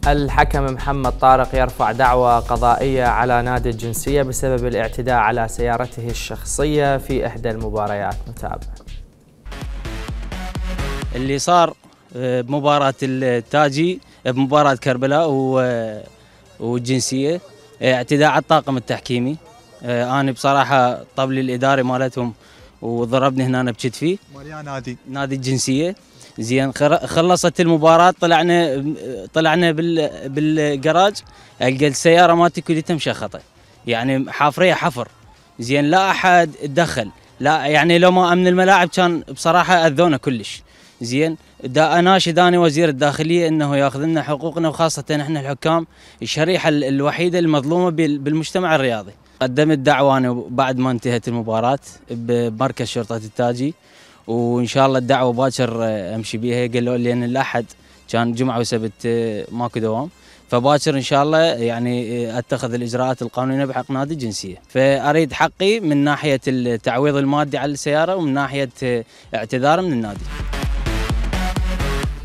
الحكم محمد طارق يرفع دعوى قضائية على نادي الجنسية بسبب الاعتداء على سيارته الشخصية في إحدى المباريات. نتابع اللي صار بمباراة التاجي بمباراة كربلاء والجنسية، اعتداء على الطاقم التحكيمي. أنا بصراحة طبلي الإداري مالتهم وضربني هنا بكتفي. نادي الجنسية. زين خلصت المباراة، طلعنا بالجراج، القى السيارة مالتي كلها مشخطة، يعني حافرية حفر. زين لا أحد تدخل، لا يعني لو ما أمن الملاعب كان بصراحة أذونا كلش. زين دا اناشد انا وزير الداخليه انه ياخذ لنا حقوقنا، وخاصه احنا الحكام الشريحه الوحيده المظلومه بالمجتمع الرياضي. قدمت دعوه انا بعد ما انتهت المباراه بمركز شرطه التاجي، وان شاء الله الدعوه باكر امشي بيها. قالوا لي ان الاحد كان جمعه وسبت ماكو دوام، فباكر ان شاء الله يعني اتخذ الاجراءات القانونيه بحق نادي الجنسيه. فاريد حقي من ناحيه التعويض المادي على السياره، ومن ناحيه اعتذار من النادي.